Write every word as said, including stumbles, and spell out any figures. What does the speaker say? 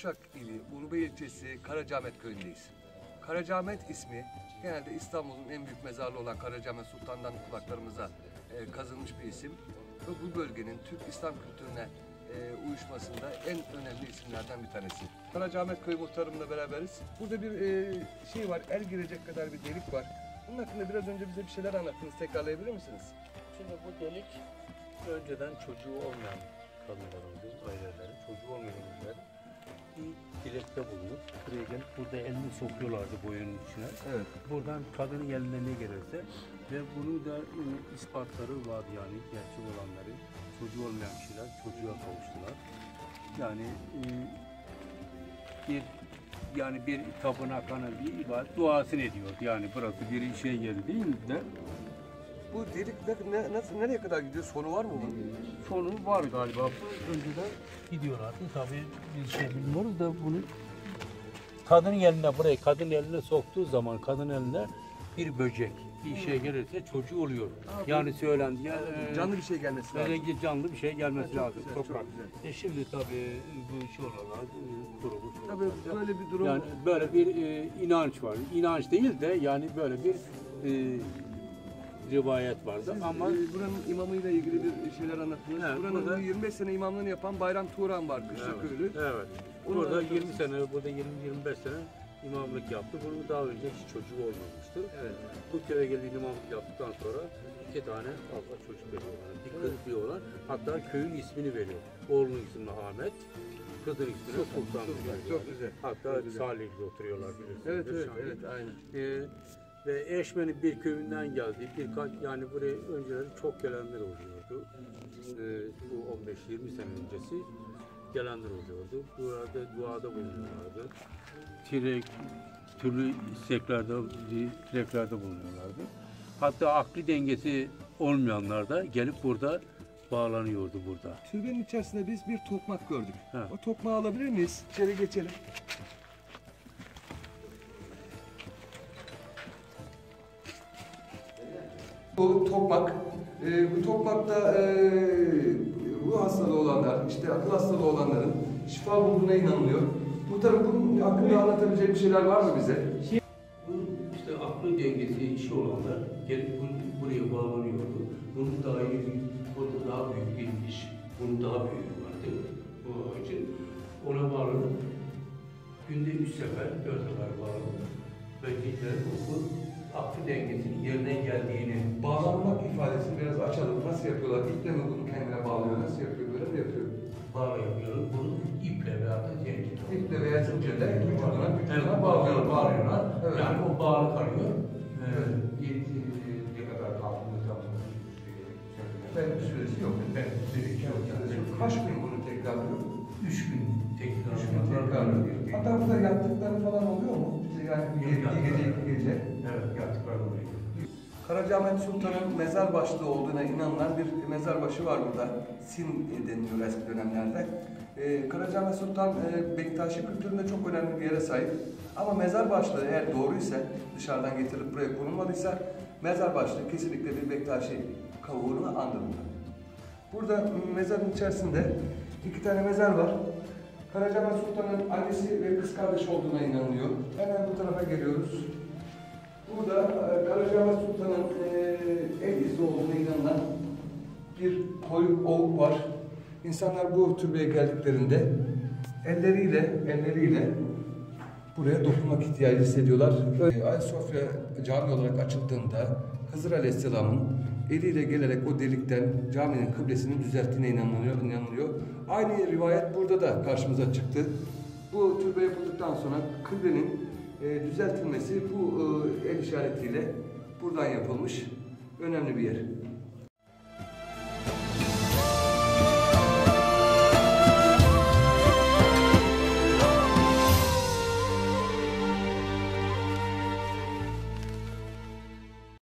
Uşak ili Ulubey ilçesi Karacaahmet köyündeyiz. Karacaahmet ismi genelde İstanbul'un en büyük mezarlığı olan Karacaahmet Sultan'dan kulaklarımıza e, kazınmış bir isim. Ve bu bölgenin Türk İslam kültürüne e, uyuşmasında en önemli isimlerden bir tanesi. Karacaahmet Köyü muhtarımla beraberiz. Burada bir e, şey var, el girecek kadar bir delik var. Bunun hakkında biraz önce bize bir şeyler anlattınız, tekrarlayabilir misiniz? Şimdi bu delik önceden çocuğu olmayan kadınlarımızın, ailelerin, çocuğu olmayan aileler bir dilekte bulunup buraya gelip burada elini sokuyorlardı boyunun içine. Evet. Buradan kadının eline ne gelirse ve bunu da e, ispatları vardı, yani gerçek olanları, çocuğu olmayan kişiler çocuğa kavuştular. Yani e, bir yani bir tapınakhanı bir ibadet duasını ediyordu. Yani burası bir şey yeri değil de. Bu delik ne, nasıl, nereye kadar gidiyor? Sonu var mı bunun? Sonu var galiba. Önceden gidiyorlardı. Tabii biz şey bilmiyoruz da bunu kadının eline, burayı kadın eline soktuğu zaman kadın eline bir böcek, bir şey gelirse çocuğu oluyor. Abi, yani söylendi ya. Canlı bir şey gelmesi lazım. Canlı bir şey gelmesi evet, lazım. Güzel, Toprak. E şimdi tabii bu şey olarak kurulmuş. Tabii böyle bir durum. Yani böyle bir e, inanç var. İnanç değil de yani böyle bir e, rivayet vardı. Siz, ama e, buranın imamıyla ilgili bir şeyler anlattınız. Evet, buranın burada yirmi beş sene imamlığını yapan Bayram Turan var, Kışlaköylü. Evet. evet. Burada yirmi sene, burada yirmi yirmi beş sene imamlık yaptı. Bunun daha önce hiç çocuğu olmamıştı. Evet. Bu köye geldiği imamlık yaptıktan sonra iki tane fazla çocuk veriyorlar. Bir kız bir oğlan. Hatta köyün ismini veriyor. Oğlunun ismini Ahmet, kızın ismini Sultan. Çok güzel. Çok güzel. Hatta çok güzel. Salih'de oturuyorlar bilirsiniz. Evet, evet, evet, aynen. Ee, ve Eşme'nin bir köyünden geldi. Birkaç, yani buraya önceleri çok gelenler oluyordu. Ee, bu on beş yirmi sene öncesi gelenler oluyordu. Burada duada bulunuyorlardı. Tirek, türlü isteklerde, dileklerde bulunuyorlardı. Hatta akli dengesi olmayanlar da gelip burada bağlanıyordu burada. Türbenin içerisinde biz bir tokmak gördük. Ha. O tokmağı alabilir miyiz? İçeri geçelim. Bu tokmak, e, bu tokmakta e, ruh hastalığı olanlar, işte akıl hastalığı olanların şifa bulduğuna inanılıyor. Muhtarım bunun hakkında anlatabileceği bir şeyler var mı bize? Bu işte aklı dengesi işi olanlar gelip buraya bağlanıyordu. Bunun daha iyi, burada daha büyük bir iş, bunun daha büyük vardı. Bu için ona bağlanıp günde üç sefer, dört sefer bağlanıp ve gittiler oku aklı dengesinin yerine geldiğini. Bağlanmak ifadesini biraz açalım. Nasıl yapıyorlar? İple mi bunu kendine bağlıyor? Nasıl yapıyor? Böyle mi yapıyor? Bağla yapıyorlar. Bunu iple veya da zincirle. İple veya zincirle vücuduna, vücuduna evet, bağlıyorlar. bağlıyorlar. Evet. Yani o bağlı kalıyor. Evet. Evet. Ne kadar kaldığını tam Ben bir süresi yok. Ben süresi yok. Kaç gün bunu tekrarlıyor? Üç gün tekrar. Üç gün tekrarlıyor. Hatta burada yattıkları falan oluyor mu? Yani bir gece, iki gece. Evet, yattıkları oluyor. Karacaahmet Sultan'ın mezar başlığı olduğuna inanılan bir mezar başı var burada. Sin deniliyor eski dönemlerde. Ee, Karacaahmet Sultan e, Bektaşi kültüründe çok önemli bir yere sahip. Ama mezar başlığı eğer doğruysa, dışarıdan getirilip buraya konulmadıysa, mezar başlığı kesinlikle bir Bektaşi kavuğunu andırıyor. Burada mezarın içerisinde iki tane mezar var. Karacaahmet Sultan'ın annesi ve kız kardeş olduğuna inanılıyor. Hemen bu tarafa geliyoruz. Burada Karacaahmet Sultan'ın el izi olduğuna inanılan bir koyuk ovuk var. İnsanlar bu türbeye geldiklerinde elleriyle elleriyle buraya dokunmak ihtiyacı hissediyorlar. Ayasofya cami olarak açıldığında Hızır Aleyhisselam'ın eliyle gelerek o delikten caminin kıblesini düzelttiğine inanılıyor. inanılıyor. Aynı rivayet burada da karşımıza çıktı. Bu türbe yapıldıktan sonra kıblenin e, düzeltilmesi bu e, el işaretiyle buradan yapılmış önemli bir yer.